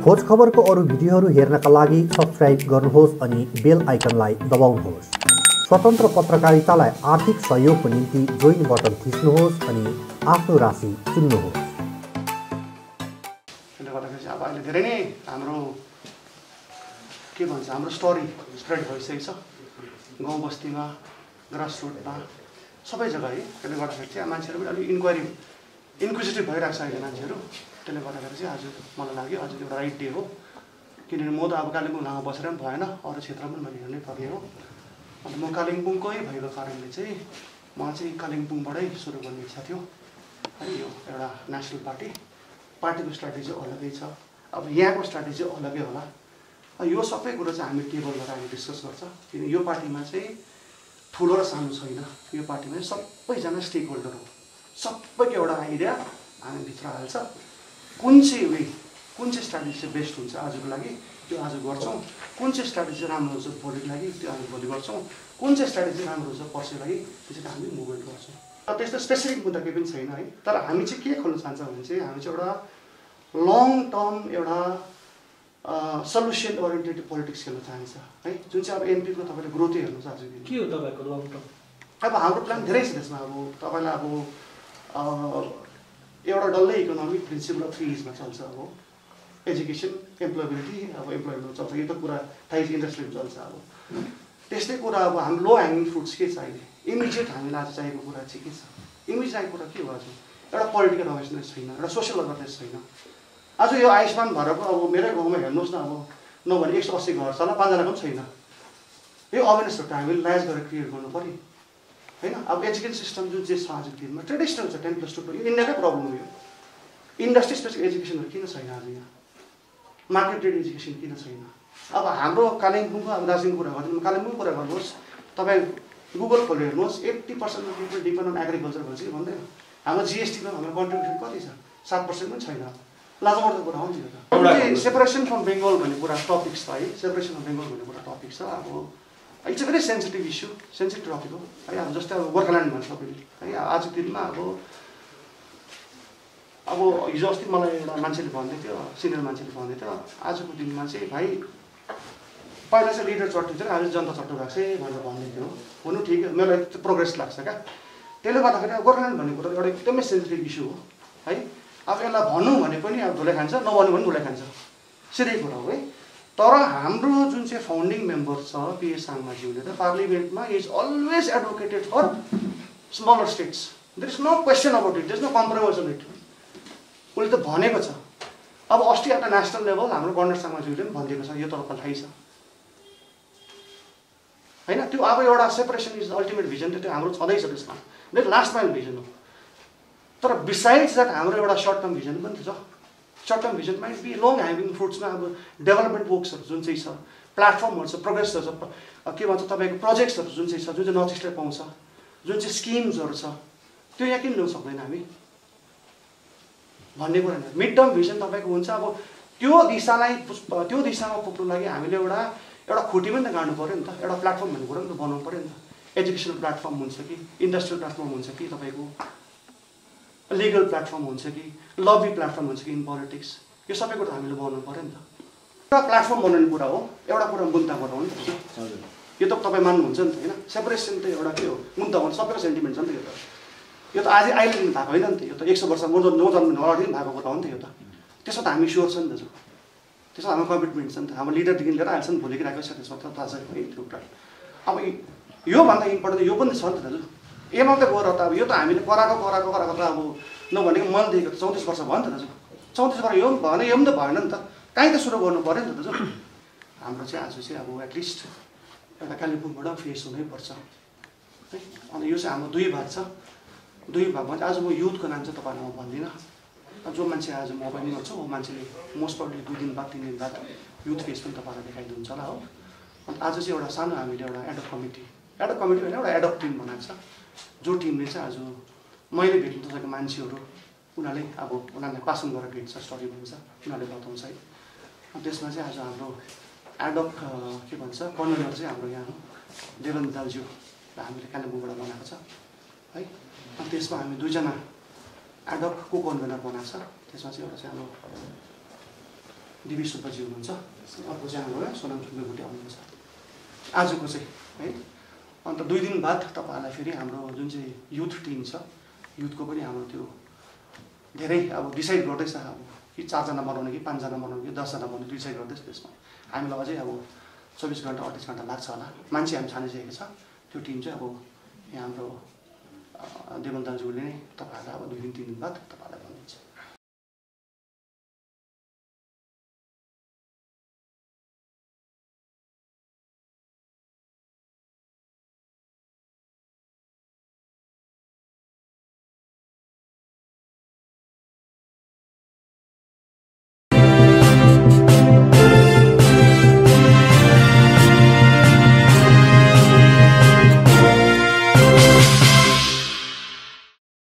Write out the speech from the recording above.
खोज खबरको अरू भिडियोहरू हेर्नका लागि सब्स्क्राइब गर्नुहोस् अनि बेल आइकनलाई दबाउनुहोस्। स्वतन्त्र पत्रकारितालाई आर्थिक सहयोगको निम्ति जोइन बटन थिच्नुहोस् अनि आफ्नो राशि चुन्नुहोस्। त्यसले गर्दाखेरि चाहिँ अब अहिले धेरै नै हाम्रो के भन्छ हाम्रो स्टोरी स्प्रेड भइसकेको छ गाउँ बस्तीमा, ग्रासरुटमा, सबै जग्गा है। त्यसले गर्दाखेरि चाहिँ मान्छेहरू पनि अलिक इन्क्विजिटिभ भइरहेको छ अहिले मान्छेहरू। त्यसले गर्दाखेरि चाहिँ आज मलाई लाग्यो आज एउटा राइट डे हो, किनभने म त अब कालिम्पोङ लामा बसेर पनि भएन, अरू क्षेत्रमा पनि मैले हेर्नै पर्ने हो। अन्त म कालिम्पोङकै भएको कारणले चाहिँ मलाई चाहिँ कालिम्पोङबाटै सुरु गर्ने इच्छा थियो है। यो एउटा नेसनल पार्टीको स्ट्राटेजी अलगै छ, अब यहाँको स्ट्राटेजी अलगै होला। यो सबै कुरो चाहिँ हामी टेबलमा हामी डिस्कस गर्छ, किन यो पार्टीमा चाहिँ ठुलो र सानो छैन। यो पार्टीमा चाहिँ सबैजना स्टेक होल्डर हो, सबैको एउटा आइडिया हामी भित्र हाल्छ। कुन चाहिँ स्ट्राटेजी चाहिँ बेस्ट हुन्छ आजको लागि त्यो आज गर्छौँ, कुन चाहिँ स्ट्राटेजी राम्रो हुन्छ भोलिको लागि त्यो हामी भोलि गर्छौँ, कुन चाहिँ स्ट्राटेजी राम्रो हुन्छ पर्सिको लागि त्यो चाहिँ हामी मुभमेन्ट गर्छौँ। र त्यस्तो स्पेसिफिक मुद्दा केही पनि छैन है। तर हामी चाहिँ के खोल्न चाहन्छौँ भने चाहिँ हामी चाहिँ एउटा लङ टर्म एउटा सल्युसन ओरिएन्टेड पोलिटिक्स खेल्न चाहन्छ है। जुन चाहिँ अब एमपीको तपाईँले ग्रोथै हेर्नुहोस् आज के हो तपाईँको लङ टर्म। अब हाम्रो प्लान धेरै छ त्यसमा। अब तपाईँलाई अब एउटा डल्लै इकोनोमिक प्रिन्सिपल अफ 3 E's चल्छ। अब एजुकेसन, एम्प्लोइबिलिटी, अब इम्प्लोइमेन्ट चल्छ, यो त कुरा थाहै छ, इन्डस्ट्रीमा चल्छ। अब त्यस्तै कुरा अब हाम्रो लो ह्याङ्गिङ फ्रुट्स के छ अहिले, इमिडिएट हामीलाई आज चाहिएको कुरा चाहिँ के छ, इमिडिएट चाहिएको कुरा के हो आज? एउटा पोलिटिकल अवेरनेस छैन, एउटा सोसियल अवेरनेस छैन। आज यो आयुष्मान भारतको अब मेरै गाउँमा हेर्नुहोस् न, अब नभने 180 घर छ होला, 5जनाको पनि छैन। यो अवेरनेसहरू हामीले लाइज गरेर क्रिएट गर्नु पऱ्यो होइन। अब एजुकेसन सिस्टम जुन चाहिँ छ आजको दिनमा ट्रेडिसनल छ, 10+2 यो इन्डियाकै प्रब्लम हो। यो इन्डस्ट्री स्पेसिफिक एजुकेसनहरू किन छैन आज यहाँ, मार्केट रेट एजुकेसन किन छैन? अब हाम्रो कालिम्पोङको अब दार्जिलिङको कुरा गर्दैन, कालिम्पोङको कुरा गर्नुहोस्, तपाईँ गुगल खोलेर हेर्नुहोस्, 80% of people depend on agriculture भन्छ कि भन्दैन। हाम्रो जिएसटीमा हाम्रो कन्ट्रिब्युसन कति छ? 7% पनि छैन। लाजमर्दो कुरा हो नि यो त। सेपरेसन फ्रम बेङ्गल भन्ने कुरा टपिक छ है, सेपरेसन फ्रम बेङ्गल भन्ने कुरा टपिक छ। अब it's a very sensitive issue, sensitive topic हो है। अब जस्तै अब गोर्खाल्यान्ड भन्छ सबैले है। आजको दिनमा अब हिजो अस्ति मलाई एउटा मान्छेले भन्दै थियो, सिनियर मान्छेले भन्दै थियो, आजको दिनमा चाहिँ भाइ पहिला चाहिँ लिडर चट्टु थियो, आज जनता चट्टु भएको छ भनेर भन्दै थियो। हुनु ठिक, मलाई प्रोग्रेस लाग्छ क्या। त्यसले गर्दाखेरि अब गोर्खाल्यान्ड भन्ने कुरा एउटा एकदमै सेन्सिटिभ इस्यु हो है। अब यसलाई भनौँ भने पनि अब धुलै खान्छ, नभनौँ भने धुलै खान्छ, सिधै कुरा हो है। तर हाम्रो जुन चाहिँ फाउन्डिङ मेम्बर छ पिएस साङमाज्यूले त पार्लिमेन्टमा is always advocated for smaller states. There is no question about it, there is no compromise on it. उसले त भनेको छ। अब अस्ति एउटा नेसनल लेभल हाम्रो गणेश साङमाज्यूले पनि भनिदिएको छ, यो तपाईँलाई थाहै छ होइन। त्यो अब एउटा सेपरेसन इज अल्टिमेट भिजन, त्यो हाम्रो छँदैछ त्यसमा, मेरो लास्ट माइल भिजन हो। तर बिसाइड्स द्याट हाम्रो एउटा सर्ट टर्म भिजन पनि छ। Short term vision might be long hanging फ्रुट्समा अब डेभलपमेन्ट वर्क्सहरू जुन चाहिँ छ, प्लेटफर्महरू छ, प्रोग्रेसहरू छ, के भन्छ तपाईँको प्रोजेक्ट्सहरू जुन चाहिँ छ, जुन चाहिँ नर्थ इस्टले पाउँछ, जुन चाहिँ स्किम्सहरू छ, त्यो यहाँ किन ल्याउन सक्दैन हामी भन्ने कुरा नि। मिड टर्म भिजन तपाईँको हुन्छ। अब त्यो दिशामा पुग्नु लागि हामीले एउटा खुटी पनि त गाड्नु पऱ्यो नि त, एउटा प्लेटफर्म भन्ने कुरा पनि त बनाउनु पऱ्यो नि त। एजुकेसनल प्लेटफर्म हुन्छ कि, इन्डस्ट्रियल प्लेटफर्म हुन्छ कि, तपाईँको लिगल प्लेटफर्म हुन्छ कि, लबी प्लेटफर्म हुन्छ कि इन पोलिटिक्स, यो सबै कुरा हामीले बनाउनु पऱ्यो नि त। एउटा प्लेटफर्म बनाउने कुरा हो, एउटा कुरा मुद्दा बनाउनु नि त। यो त तपाईँ मान्नुहुन्छ नि त होइन। सेपरेसन त एउटा के हो, मुद्दा हो, सबैको सेन्टिमेन्ट छ नि त। यो त अहिले भएको होइन नि त, यो त 100 वर्ष नजन्मिनु अगाडि पनि भएको कुरा हो नि त यो त। त्यसमा त हामी स्योर छ नि दाजु, त्यसमा हाम्रो कमिटमेन्ट छ नि त। हाम्रो लिडरदेखि लिएर अहिलेसम्म भोलिको राखेको छ, त्यसमा त थाहा छ है त्यो कुरा। अब योभन्दा इम्पोर्टेन्ट यो पनि छ नि त दाजु। ए मात्रै गएर त अब यो त हामीले कराएको त अब नभनेको मैले दिएको त 34 वर्ष भयो नि त दाजु। 34 वर्ष यो पनि भएन, यो पनि त भएन नि त, कहीँ त सुरु गर्नु पऱ्यो नि त दाजु। हाम्रो चाहिँ आज चाहिँ अब एटलिस्ट एउटा कालिम्पोङबाट फेस हुनैपर्छ है। अनि यो चाहिँ हाम्रो 2 भाग छ। 2 भागमा चाहिँ आज म युथको नाम चाहिँ तपाईँलाई म भन्दिनँ। जो मान्छे आज म पनि गर्छु, ऊ मान्छेले मोस्ट प्रब्ली 2 दिन बाद 3 दिन बाद युथ फेस पनि तपाईँलाई देखाइदिन्छ होला हो। अन्त आज चाहिँ एउटा सानो हामीले एउटा एडअप कमिटी होइन, एउटा एडअप टिम बनाएको छ। जो टिमले चाहिँ आज मैले भेट्नु तपाईँको मान्छेहरू उनीहरूले पासन गरेर भेट्छ, स्टडी भन्छ, उनीहरूले बताउँछ है। अनि त्यसमा चाहिँ आज हाम्रो एडअप के भन्छ कन्भेनर चाहिँ हाम्रो यहाँ देवेन्द्र दालज्यू हामीले कालिम्पोङबाट बनाएको छ है। अनि त्यसमा हामी 2 जना एडअप को कन्भेनर बनाएको छ। त्यसमा चाहिँ एउटा चाहिँ हाम्रो दिवी सुब्बाजी हुनुहुन्छ, अर्को चाहिँ हाम्रो सोनाम सुब्बा भुटिया हुनुहुन्छ आजको चाहिँ है। अन्त 2 दिन बाद तपाईँहरूलाई फेरि हाम्रो जुन चाहिँ युथ टिम छ, युथको पनि हाम्रो त्यो धेरै अब डिसाइड गर्दैछ अब कि 4 जना बनाउने कि 5 जना बनाउने कि 10 जना बनाउने डिसाइड गर्दैछ। त्यसमा हामीलाई अझै अब 24 घन्टा 28 घन्टा लाग्छ होला। मान्छे हामी छानिसकेको छ। त्यो टिम चाहिँ अब यहाँ हाम्रो देवन दाजुले नै तपाईँहरूलाई अब 2 दिन 3 दिन बाद तपाईँहरूलाई